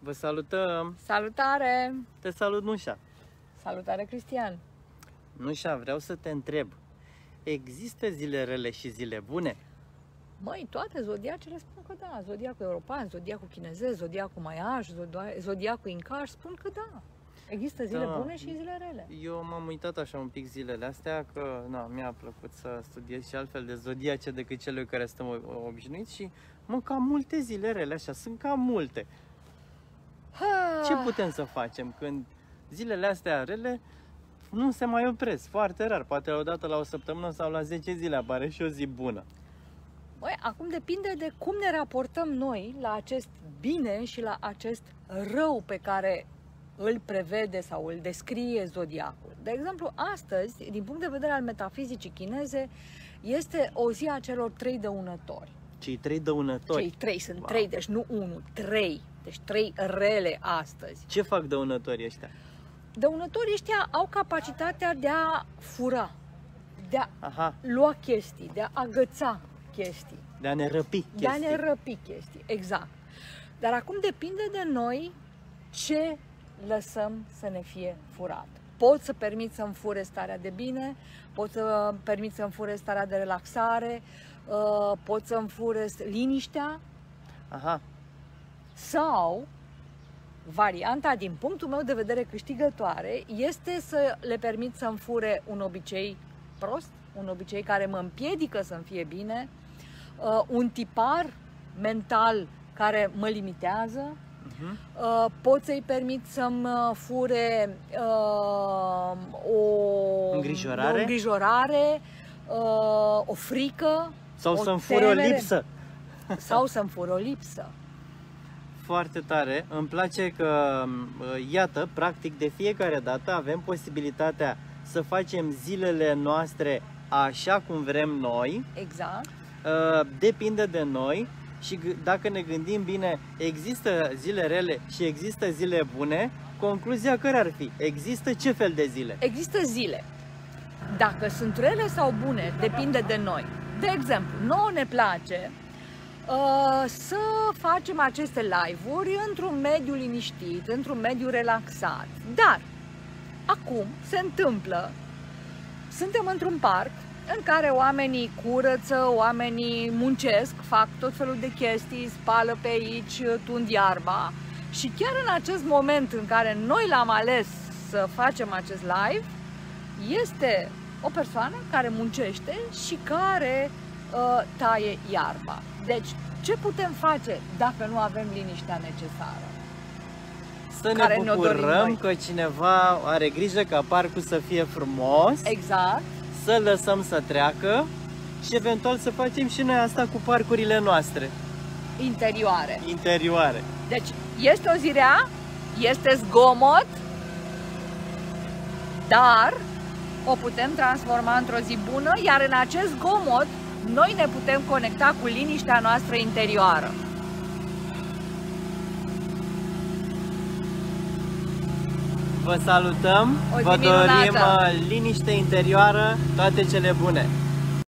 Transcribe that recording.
Vă salutăm! Salutare! Te salut, Nușa! Salutare, Cristian! Nușa, vreau să te întreb. Există zile rele și zile bune? Măi, toate zodiacele spun că da. Zodiacul european, zodiacul chinezez, zodiacul maiaj, zodiacul incaș spun că da. Există zile bune și zile rele. Eu m-am uitat așa un pic zilele astea, că mi-a plăcut să studiez și altfel de zodiace decât cele care suntem obișnuiți și cam multe zile rele, așa, sunt cam multe. Ce putem să facem când zilele astea rele nu se mai opresc? Foarte rar, poate odată la o săptămână sau la 10 zile apare și o zi bună. Băi, acum depinde de cum ne raportăm noi la acest bine și la acest rău pe care îl prevede sau îl descrie zodiacul. De exemplu, astăzi, din punct de vedere al metafizicii chineze, este o zi a celor 3 dăunători. Cei 3 dăunători? Cei 3, sunt 3, deci nu 1, 3. Deci 3 rele astăzi. Ce fac dăunătorii ăștia? Dăunătorii ăștia au capacitatea de a fura, de a lua chestii, de a agăța chestii. De a ne răpi chestii. De a ne răpi chestii, exact. Dar acum depinde de noi ce lăsăm să ne fie furat. Pot să permit să-mi fure starea de bine, pot să permit să-mi fure starea de relaxare, pot să-mi fure liniștea. Sau, varianta, din punctul meu de vedere câștigătoare, este să le permit să-mi fure un obicei prost, un obicei care mă împiedică să-mi fie bine, un tipar mental care mă limitează, pot să-i permit să-mi fure o îngrijorare, o frică, sau să-mi fure o lipsă. Sau să-mi fure o lipsă. Foarte tare, îmi place că, iată, practic de fiecare dată avem posibilitatea să facem zilele noastre așa cum vrem noi. Exact. Depinde de noi și dacă ne gândim bine, există zile rele și există zile bune, concluzia care ar fi? Există ce fel de zile? Există zile. Dacă sunt rele sau bune, depinde de noi. De exemplu, nouă ne place să facem aceste live-uri într-un mediu liniștit, într-un mediu relaxat. Dar, acum se întâmplă, suntem într-un parc în care oamenii curăță, oamenii muncesc, fac tot felul de chestii, spală pe aici, tund iarba. Și chiar în acest moment în care noi l-am ales să facem acest live, este o persoană care muncește și care taie iarba. Deci, ce putem face dacă nu avem liniștea necesară? Să ne bucurăm că cineva are grijă ca parcul să fie frumos. Exact. Să lăsăm să treacă și eventual să facem și noi asta cu parcurile noastre. Interioare. Interioare. Deci, este o zi rea, este zgomot, dar o putem transforma într-o zi bună, iar în acest zgomot noi ne putem conecta cu liniștea noastră interioară. Vă salutăm, vă dorim liniște interioară, toate cele bune!